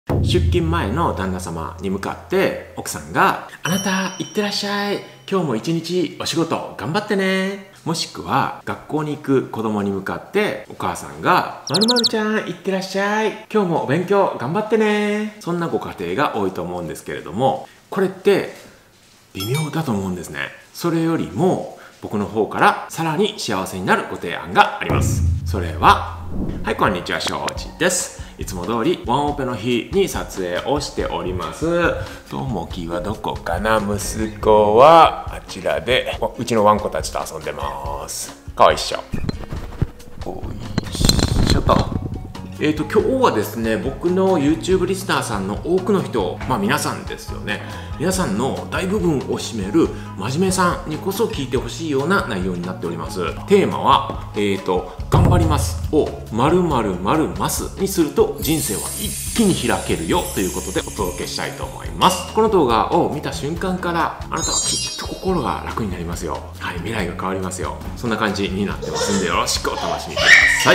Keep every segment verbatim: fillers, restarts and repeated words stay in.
出勤前の旦那様に向かって奥さんが「あなた行ってらっしゃい、今日も一日お仕事頑張ってね」もしくは学校に行く子供に向かってお母さんが「まるまるちゃん行ってらっしゃい、今日もお勉強頑張ってね」そんなご家庭が多いと思うんですけれども、これって微妙だと思うんですね。それよりも僕の方からさらに幸せになるご提案があります。それは、はい、こんにちは、庄司です。いつも通りワンオペの日に撮影をしております。ともきはどこかな。息子はあちらでうちのワンコたちと遊んでます。かわいいっしょ。おいしょと。えーと今日はですね、僕の YouTube リスナーさんの多くの人、まあ皆さんですよね、皆さんの大部分を占める真面目さんにこそ聞いてほしいような内容になっております。テーマは、えーと頑張りますを〇〇〇ますにすると人生は一気に開けるよということでお届けしたいと思います。この動画を見た瞬間からあなたはきっと心が楽になりますよ。はい、未来が変わりますよ。そんな感じになってますんで、よろしくお楽しみください。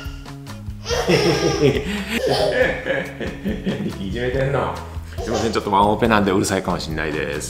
リキいじめてんの。すいません、ちょっとワンオペなんでうるさいかもしれないです。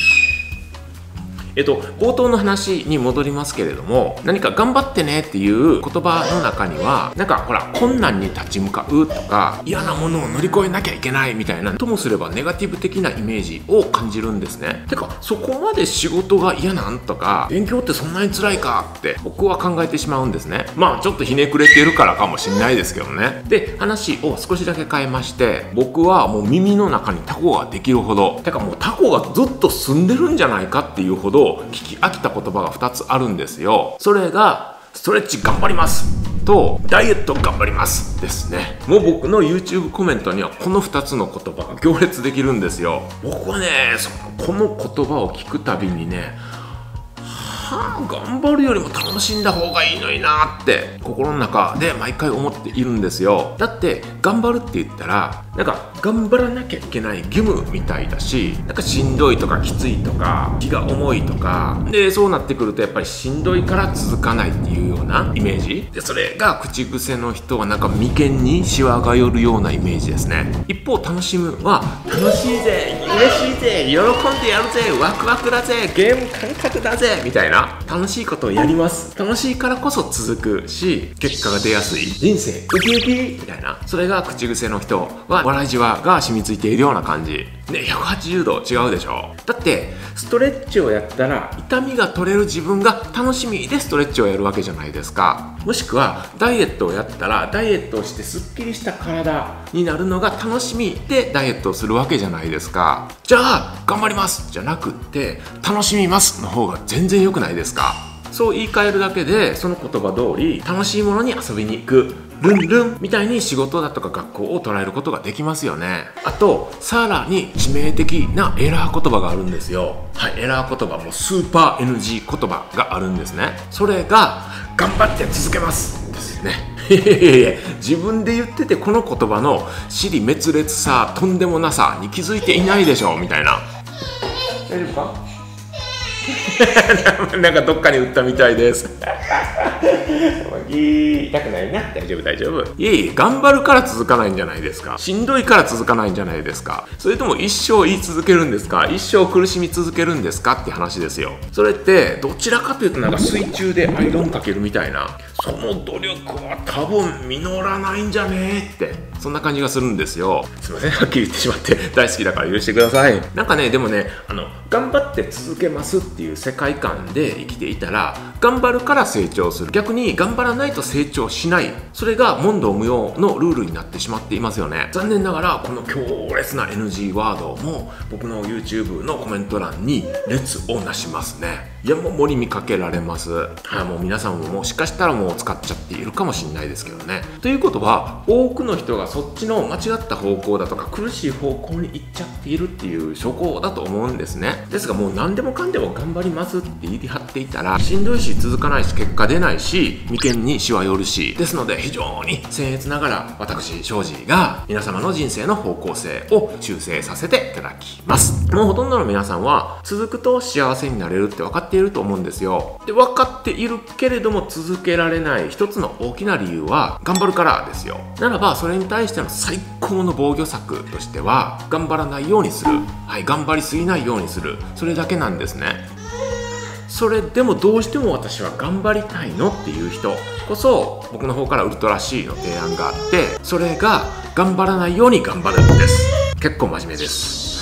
えっと、冒頭の話に戻りますけれども、何か頑張ってねっていう言葉の中には、なんかほら困難に立ち向かうとか嫌なものを乗り越えなきゃいけないみたいな、ともすればネガティブ的なイメージを感じるんですね。てかそこまで仕事が嫌なんとか勉強ってそんなに辛いかって僕は考えてしまうんですね。まあちょっとひねくれてるからかもしれないですけどね。で、話を少しだけ変えまして、僕はもう耳の中にタコができるほど、てかもうタコがずっと住んでるんじゃないかっていうほど聞き飽きた言葉がふたつあるんですよ。それがストレッチ頑張りますとダイエット頑張りますですね。もう僕の YouTube コメントにはこのふたつの言葉が行列できるんですよ。僕はね、そのこの言葉を聞くたびにね、はあ、頑張るよりも楽しんだ方がいいのになって心の中で毎回思っているんですよ。だって頑張るって言ったらなんか頑張らなきゃいけない義務みたいだし、なんかしんどいとかきついとか気が重いとかで、そうなってくるとやっぱりしんどいから続かないっていうようなイメージで、それが口癖の人はなんか眉間にシワが寄るようなイメージですね。一方楽しむは楽しいぜ、嬉しいぜ、喜んでやるぜ、ワクワクだぜ、ゲーム感覚だぜみたいな楽しいことをやります。楽しいからこそ続くし結果が出やすい、人生ウキウキみたいな、それが口癖の人は笑いじわが染みついているような感じね。ひゃくはちじゅうど違うでしょ。だってストレッチをやったら痛みが取れる自分が楽しみでストレッチをやるわけじゃないですか。もしくはダイエットをやったらダイエットをしてすっきりした体になるのが楽しみでダイエットをするわけじゃないですか。じゃあ頑張りますじゃなくって楽しみますの方が全然良くないですか。そう言い換えるだけでその言葉通り楽しいものに遊びに行く、ルンルンみたいに仕事だとか学校を捉えることができますよね。あとさらに致命的なエラー言葉があるんですよ。はい、エラー言葉もスーパー エヌジー 言葉があるんですね。それが頑張って続けますですね。いやいやいや、自分で言っててこの言葉の尻滅裂さ、とんでもなさに気づいていないでしょみたいな。大丈夫かなんかどっかに打ったみたいです痛くないな。大丈夫大丈夫。いえいえ、頑張るから続かないんじゃないですか。しんどいから続かないんじゃないですか。それとも一生言い続けるんですか、一生苦しみ続けるんですかって話ですよ。それってどちらかというとなんか水中でアイロンかけるみたいな、その努力は多分実らないんじゃねえって、そんな感じがするんですよ。すいません、はっきり言ってしまって大好きだから許してください。なんかね、でもね、あの頑張って続けますっていう世界観で生きていたら頑張るから成長する、逆に頑張らないと成長しない、それが問答無用のルールになってしまっていますよね。残念ながらこの強烈な エヌジー ワードも僕の YouTube のコメント欄に列をなしますね。いや、もう盛り見かけられます。はい、もう皆さんももしかしたらもう使っちゃっているかもしれないですけどね。ということは多くの人がそっちの間違った方向だとか苦しい方向に行っちゃっているっていう証拠だと思うんですね。ですがもう何でもかんでも頑張りますって言い張っていたらしんどいし続かないし結果出ないし眉間にしわ寄るし、ですので非常に僭越ながら私庄司が皆様の人生の方向性を修正させていただきます。もうほとんどの皆さんは続くと幸せになれるって分かってっていると思うんですよ。で、分かっているけれども続けられない一つの大きな理由は頑張るからですよ。ならばそれに対しての最高の防御策としては頑張らないようにする、はい、頑張りすぎないようにする、それだけなんですね。それでもどうしても私は頑張りたいのっていう人こそ僕の方からウルトラ シー の提案があって、それが頑張らないように頑張るんです。結構真面目です。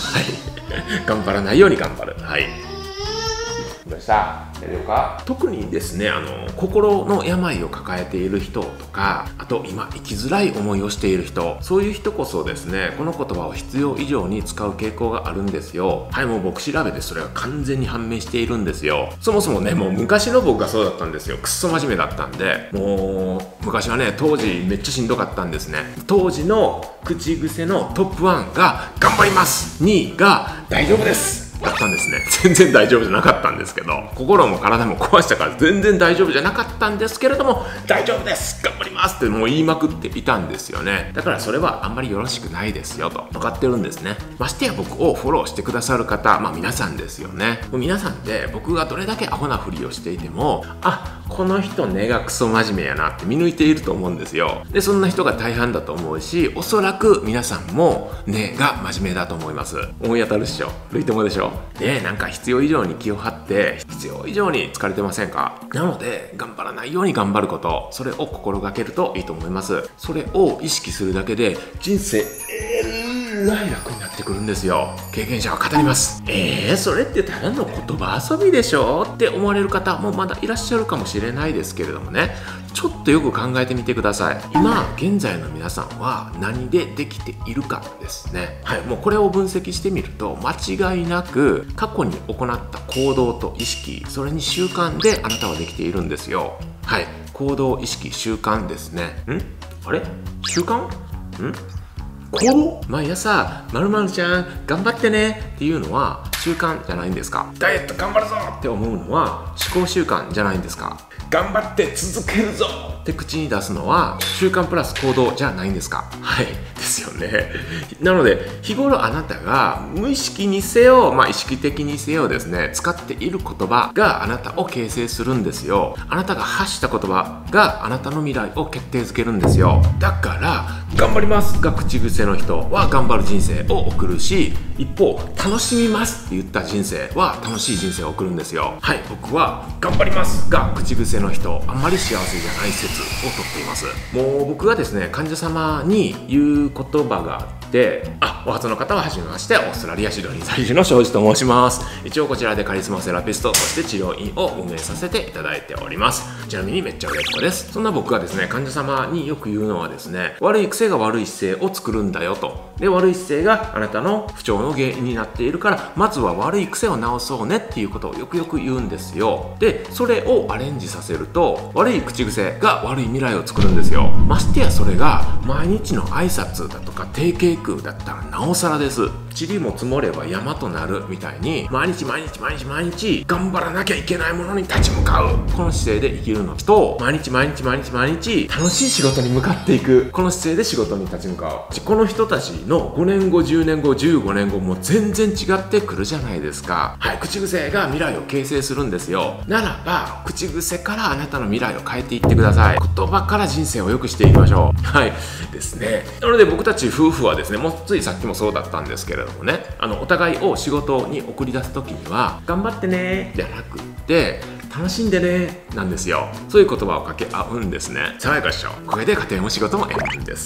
はい頑張らないように頑張る。はい、どうした？大丈夫か？特にですね、あの心の病を抱えている人とか、あと今生きづらい思いをしている人、そういう人こそですね、この言葉を必要以上に使う傾向があるんですよ。はい、もう僕調べてそれが完全に判明しているんですよ。そもそもね、もう昔の僕がそうだったんですよ。くっそ真面目だったんで、もう昔はね、当時めっちゃしんどかったんですね。当時の口癖のトップワンが頑張ります、にいが大丈夫ですだったんですね。全然大丈夫じゃなかったんですけど、心も体も壊したから全然大丈夫じゃなかったんですけれども、大丈夫です、頑張りますってもう言いまくっていたんですよね。だからそれはあんまりよろしくないですよと分かってるんですね。ましてや僕をフォローしてくださる方、まあ皆さんですよね。もう皆さんで僕がどれだけアホなふりをしていても、あ、この人根がクソ真面目やなって見抜いていると思うんですよ。で、そんな人が大半だと思うし、おそらく皆さんも根が真面目だと思います。思い当たるっしょ、類友でしょ。で、なんか必要以上に気を張って必要以上に疲れてませんか？なので頑張らないように頑張ること、それを心がけるといいと思います。それを意識するだけで人生えらい楽になってくるんですよ。経験者は語ります。えー、それってただの言葉遊びでしょって思われる方もまだいらっしゃるかもしれないですけれどもね、ちょっとよく考えてみてください。今現在の皆さんは何でできているかですね。はい、もうこれを分析してみると間違いなく過去に行った行動と意識、それに習慣であなたはできているんですよ。はい、行動、意識、習慣ですね。んあれ習慣ん行動、毎朝〇〇ちゃん頑張ってねっていうのは習慣じゃないんですか？ダイエット頑張るぞって思うのは思考習慣じゃないんですか？頑張って続けるぞって口に出すのは習慣プラス行動じゃないんですか？はいですよね。なので日頃あなたが無意識にせよ、まあ、意識的にせよですね、使っている言葉があなたを形成するんですよ。あなたが発した言葉があなたの未来を決定づけるんですよ。だから頑張りますが口癖の人は頑張る人生を送るし、一方楽しみますって言った人生は楽しい人生を送るんですよ。はい、僕は頑張りますが口癖の人、あんまり幸せじゃない説をとっています。もう僕がですね、患者様に言う言葉があって、あ、お初の方は初めまして、オーストラリアシドニー在住の庄司と申します。一応こちらでカリスマセラピストとして治療院を運営させていただいております。ちなみにめっちゃ売れっ子です。そんな僕がですね、患者様によく言うのはですね、悪い癖が悪い姿勢を作るんだよと。で、悪い姿勢があなたの不調の原因になっているから、まずは悪い癖を直そうねっていうことをよくよく言うんですよ。で、それをアレンジさせると悪い口癖が悪い未来を作るんですよ。ましてやそれが毎日の挨拶だとか定型句だったらなおさらです。塵も積もれば山となるみたいに、毎日毎日毎日毎日頑張らなきゃいけないものに立ち向かう、この姿勢で生きるのと、毎日毎日毎日毎日楽しい仕事に向かっていく、この姿勢で仕事に立ち向かう、この人たちのごねんごじゅうねんごじゅうごねんごも全然違ってくるじゃないですか。はい、口癖が未来を形成するんですよ。ならば口癖からあなたの未来を変えていってください。言葉から人生を良くしていきましょう。はいですね。なので僕たち夫婦はですね、もうついさっきもそうだったんですけれどもね、あのお互いを仕事に送り出す時には頑張ってねじゃなくって楽しんでねなんですよ。そういう言葉を掛け合うんですね。爽やかっしょ。これで家庭も仕事も円満です。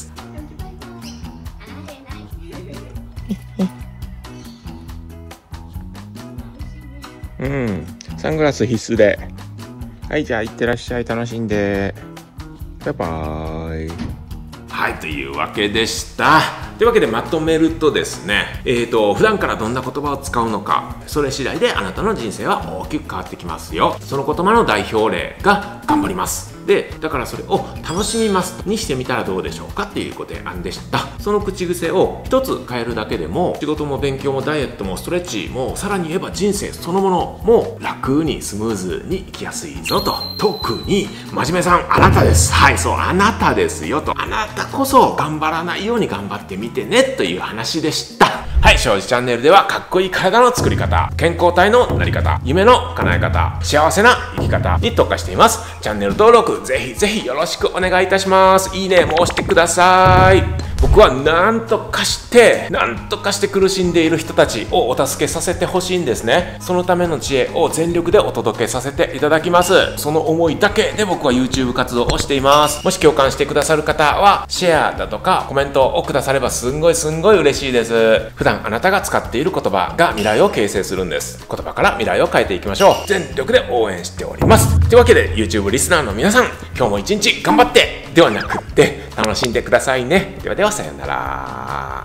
うん、サングラス必須で。はい、じゃあいってらっしゃい、楽しんで。バイバーイ。はい、というわけでした。というわけでまとめるとですね、えーと、普段からどんな言葉を使うのか、それ次第であなたの人生は大きく変わってきますよ。その言葉の代表例が頑張ります。で、だからそれを楽しみますにしてみたらどうでしょうかっていうご提案でした。その口癖を一つ変えるだけでも、仕事も勉強もダイエットもストレッチも、さらに言えば人生そのものも楽にスムーズに生きやすいぞと。特に真面目さん、あなたです。はい、そう、あなたですよと。あなたこそ頑張らないように頑張ってみてねという話でした。 はい、庄司チャンネルではかっこいい体の作り方、健康体のなり方、夢の叶え方、幸せな生き方に特化しています。チャンネル登録ぜひぜひよろしくお願いいたします。いいねも押してください。僕は何とかして何とかして苦しんでいる人たちをお助けさせてほしいんですね。そのための知恵を全力でお届けさせていただきます。その思いだけで僕は YouTube 活動をしています。もし共感してくださる方はシェアだとかコメントをくださればすんごいすんごい嬉しいです。普段あなたが使っている言葉が未来を形成するんです。言葉から未来を変えていきましょう。全力で応援しております。というわけで YouTube リスナーの皆さん、今日も一日頑張ってではなくって楽しんでくださいね。ではではさようなら。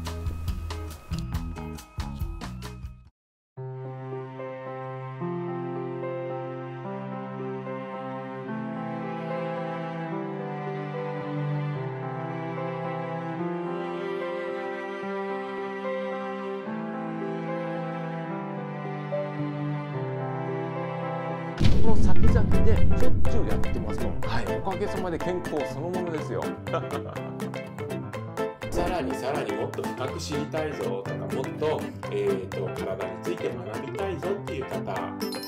この先々でしょっちゅうやってますもん。はい、おかげさまで健康そのものですよ。さらにさらにもっと深く知りたいぞとか、もっと、えーと体について学びたいぞっていう方、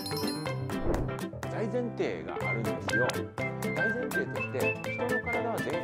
大前提があるんですよ。大前提として人の体は全